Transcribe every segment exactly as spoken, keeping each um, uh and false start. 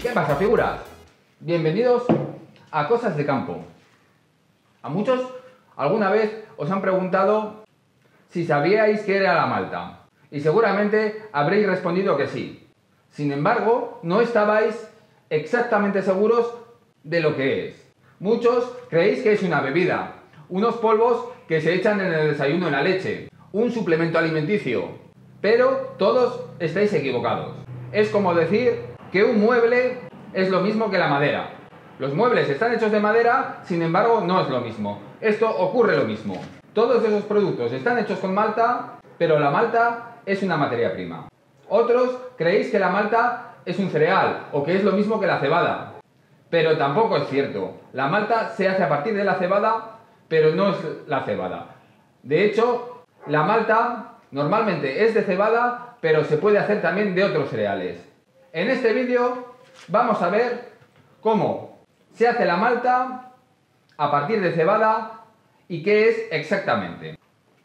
¿Qué pasa, figuras? Bienvenidos a Cosas de Campo. A muchos alguna vez os han preguntado si sabíais qué era la malta y seguramente habréis respondido que sí. Sin embargo, no estabais exactamente seguros de lo que es. Muchos creéis que es una bebida, unos polvos que se echan en el desayuno en la leche, un suplemento alimenticio, pero todos estáis equivocados. Es como decir que un mueble es lo mismo que la madera. Los muebles están hechos de madera, sin embargo no es lo mismo. Esto ocurre lo mismo. Todos esos productos están hechos con malta, pero la malta es una materia prima. Otros creéis que la malta es un cereal o que es lo mismo que la cebada, pero tampoco es cierto. La malta se hace a partir de la cebada, pero no es la cebada. De hecho, la malta normalmente es de cebada, pero se puede hacer también de otros cereales. En este vídeo vamos a ver cómo se hace la malta a partir de cebada y qué es exactamente.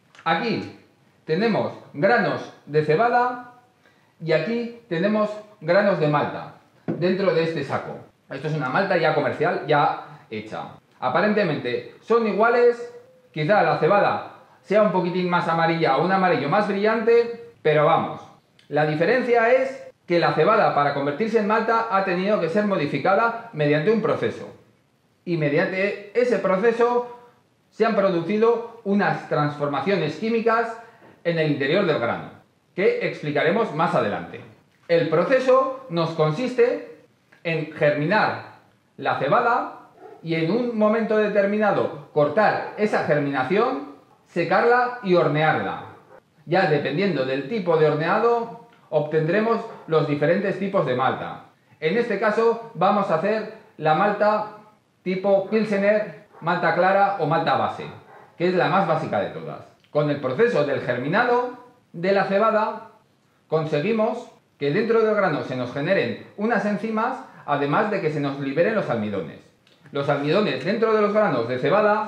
Aquí tenemos granos de cebada y aquí tenemos granos de malta dentro de este saco. Esto es una malta ya comercial, ya hecha. Aparentemente son iguales, quizá la cebada sea un poquitín más amarilla o un amarillo más brillante, pero vamos, la diferencia es que la cebada, para convertirse en malta, ha tenido que ser modificada mediante un proceso. Y mediante ese proceso se han producido unas transformaciones químicas en el interior del grano, que explicaremos más adelante. El proceso nos consiste en germinar la cebada y en un momento determinado cortar esa germinación, secarla y hornearla. Ya dependiendo del tipo de horneado, obtendremos los diferentes tipos de malta. En este caso vamos a hacer la malta tipo Pilsener, malta clara o malta base, que es la más básica de todas. Con el proceso del germinado de la cebada conseguimos que dentro del grano se nos generen unas enzimas, además de que se nos liberen los almidones. Los almidones dentro de los granos de cebada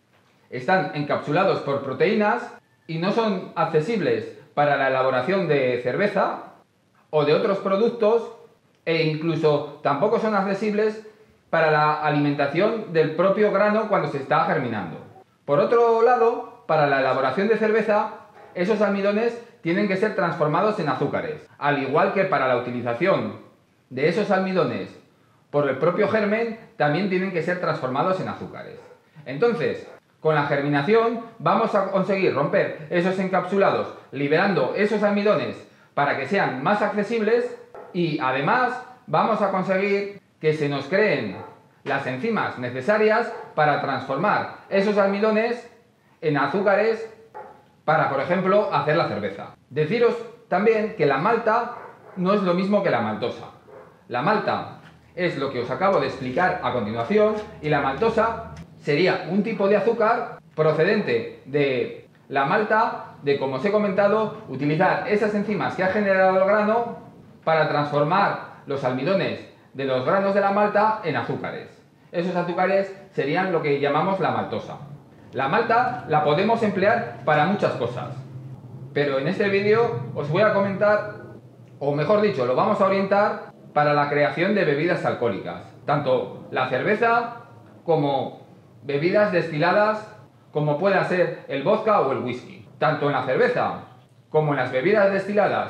están encapsulados por proteínas y no son accesibles para la elaboración de cerveza o de otros productos, e incluso tampoco son accesibles para la alimentación del propio grano cuando se está germinando. Por otro lado, para la elaboración de cerveza, esos almidones tienen que ser transformados en azúcares, al igual que para la utilización de esos almidones por el propio germen, también tienen que ser transformados en azúcares. Entonces, con la germinación vamos a conseguir romper esos encapsulados, liberando esos almidones para que sean más accesibles, y además vamos a conseguir que se nos creen las enzimas necesarias para transformar esos almidones en azúcares para, por ejemplo, hacer la cerveza. Deciros también que la malta no es lo mismo que la maltosa. La malta es lo que os acabo de explicar a continuación y la maltosa sería un tipo de azúcar procedente de la malta, de, como os he comentado, utilizar esas enzimas que ha generado el grano para transformar los almidones de los granos de la malta en azúcares. Esos azúcares serían lo que llamamos la maltosa. La malta la podemos emplear para muchas cosas, pero en este vídeo os voy a comentar, o mejor dicho, lo vamos a orientar para la creación de bebidas alcohólicas, tanto la cerveza como bebidas destiladas, como pueda ser el vodka o el whisky. Tanto en la cerveza como en las bebidas destiladas,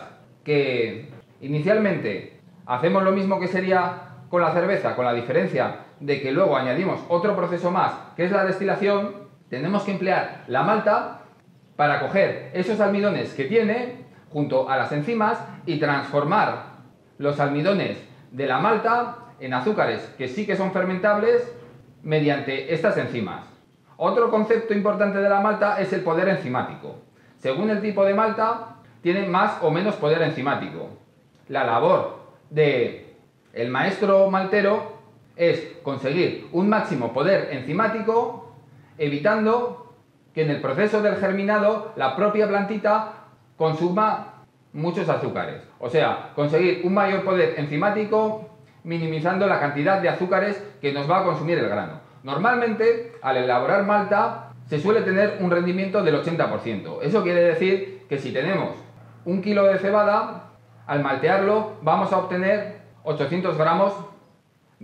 que inicialmente hacemos lo mismo que sería con la cerveza, con la diferencia de que luego añadimos otro proceso más, que es la destilación, tenemos que emplear la malta para coger esos almidones que tiene junto a las enzimas y transformar los almidones de la malta en azúcares que sí que son fermentables mediante estas enzimas. Otro concepto importante de la malta es el poder enzimático. Según el tipo de malta, tiene más o menos poder enzimático. La labor del maestro maltero es conseguir un máximo poder enzimático, evitando que en el proceso del germinado la propia plantita consuma muchos azúcares. O sea, conseguir un mayor poder enzimático minimizando la cantidad de azúcares que nos va a consumir el grano. Normalmente, al elaborar malta, se suele tener un rendimiento del ochenta por ciento. Eso quiere decir que si tenemos un kilo de cebada, al maltearlo vamos a obtener ochocientos gramos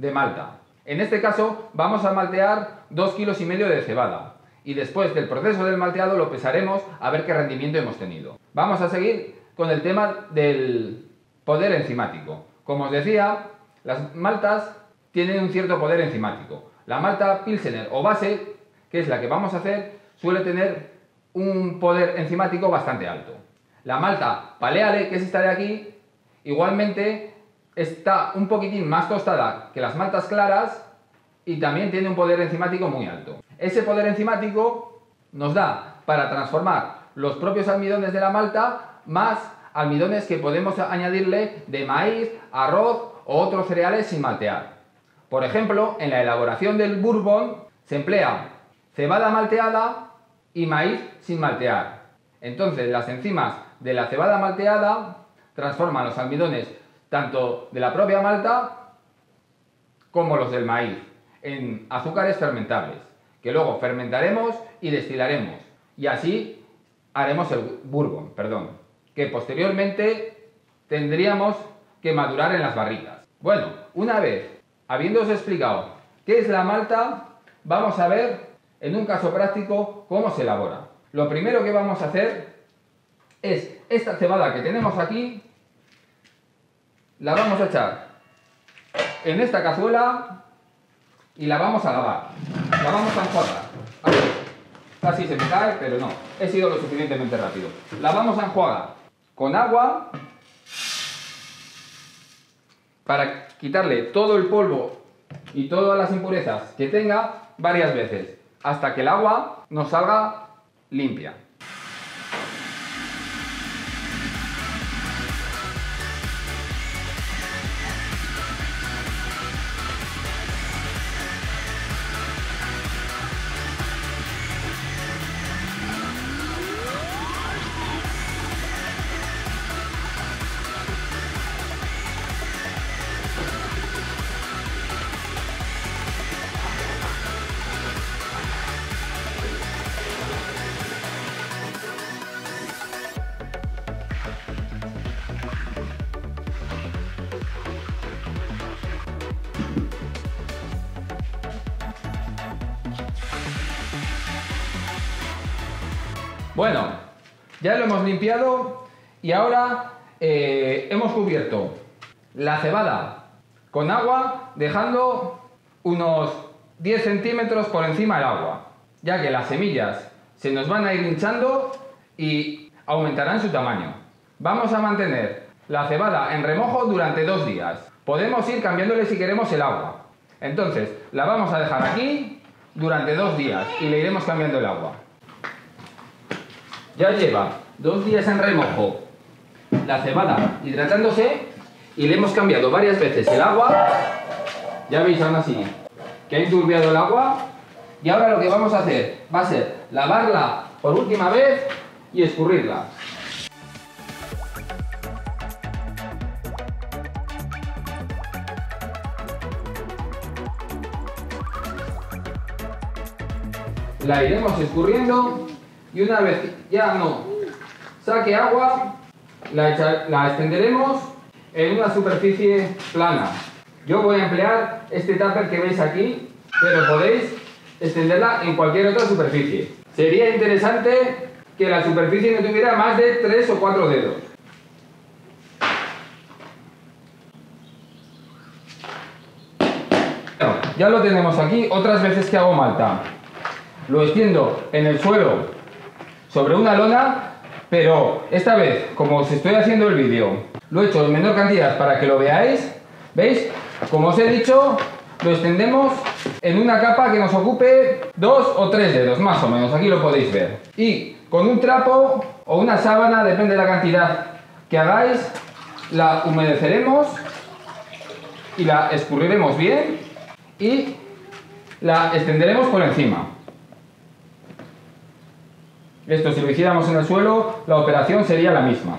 de malta. En este caso vamos a maltear dos kilos y medio de cebada y después del proceso del malteado lo pesaremos a ver qué rendimiento hemos tenido. Vamos a seguir con el tema del poder enzimático. Como os decía, las maltas tienen un cierto poder enzimático. La malta Pilsener o base, que es la que vamos a hacer, suele tener un poder enzimático bastante alto. La malta Paleale, que es esta de aquí, igualmente está un poquitín más tostada que las maltas claras y también tiene un poder enzimático muy alto. Ese poder enzimático nos da para transformar los propios almidones de la malta más almidones que podemos añadirle de maíz, arroz o otros cereales sin maltear. Por ejemplo, en la elaboración del bourbon se emplea cebada malteada y maíz sin maltear. Entonces las enzimas de la cebada malteada transforman los almidones tanto de la propia malta como los del maíz en azúcares fermentables, que luego fermentaremos y destilaremos, y así haremos el bourbon, perdón, que posteriormente tendríamos que madurar en las barricas. Bueno, una vez habiéndoos explicado qué es la malta, vamos a ver en un caso práctico cómo se elabora. Lo primero que vamos a hacer es esta cebada que tenemos aquí, la vamos a echar en esta cazuela y la vamos a lavar, la vamos a enjuagar. A ver, casi se me cae, pero no, he sido lo suficientemente rápido. La vamos a enjuagar con agua para quitarle todo el polvo y todas las impurezas que tenga varias veces, hasta que el agua nos salga limpia. Bueno, ya lo hemos limpiado y ahora eh, hemos cubierto la cebada con agua, dejando unos diez centímetros por encima del agua, ya que las semillas se nos van a ir hinchando y aumentarán su tamaño. Vamos a mantener la cebada en remojo durante dos días. Podemos ir cambiándole si queremos el agua. Entonces, la vamos a dejar aquí durante dos días y le iremos cambiando el agua. Ya lleva dos días en remojo la cebada hidratándose y le hemos cambiado varias veces el agua. Ya veis aún así que ha enturbiado el agua y ahora lo que vamos a hacer va a ser lavarla por última vez y escurrirla. La iremos escurriendo y una vez ya no saque agua, la, echa, la extenderemos en una superficie plana. Yo voy a emplear este tupper que veis aquí, pero podéis extenderla en cualquier otra superficie. Sería interesante que la superficie no tuviera más de tres o cuatro dedos. Bueno, ya lo tenemos aquí. Otras veces que hago malta, lo extiendo en el suelo sobre una lona, pero esta vez, como os estoy haciendo el vídeo, lo he hecho en menor cantidad para que lo veáis. ¿Veis? Como os he dicho, lo extendemos en una capa que nos ocupe dos o tres dedos, más o menos, aquí lo podéis ver. Y con un trapo o una sábana, depende de la cantidad que hagáis, la humedeceremos y la escurriremos bien y la extenderemos por encima. Esto, si lo hiciéramos en el suelo, la operación sería la misma.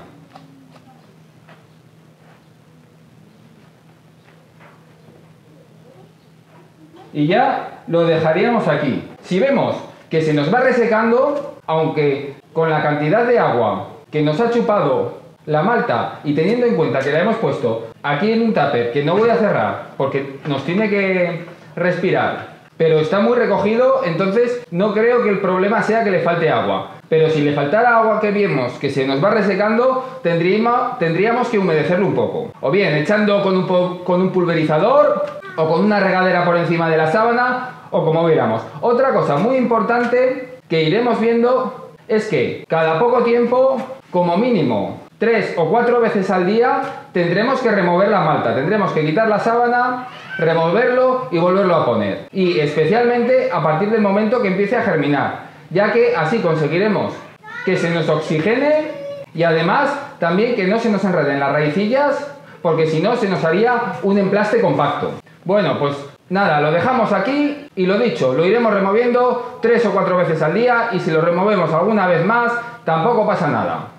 Y ya lo dejaríamos aquí. Si vemos que se nos va resecando, aunque con la cantidad de agua que nos ha chupado La malta, y teniendo en cuenta que la hemos puesto aquí en un tupper que no voy a cerrar porque nos tiene que respirar, pero está muy recogido, entonces no creo que el problema sea que le falte agua. Pero si le faltara agua que vemos que se nos va resecando, tendríamos, tendríamos que humedecerlo un poco. O bien echando con un, con un pulverizador, o con una regadera por encima de la sábana, o como viéramos. Otra cosa muy importante que iremos viendo es que cada poco tiempo, como mínimo tres o cuatro veces al día, tendremos que remover la malta, tendremos que quitar la sábana, removerlo y volverlo a poner. Y especialmente a partir del momento que empiece a germinar, ya que así conseguiremos que se nos oxigene y además también que no se nos enreden las raicillas, porque si no se nos haría un emplaste compacto. Bueno, pues nada, lo dejamos aquí y lo dicho, lo iremos removiendo tres o cuatro veces al día y si lo removemos alguna vez más tampoco pasa nada.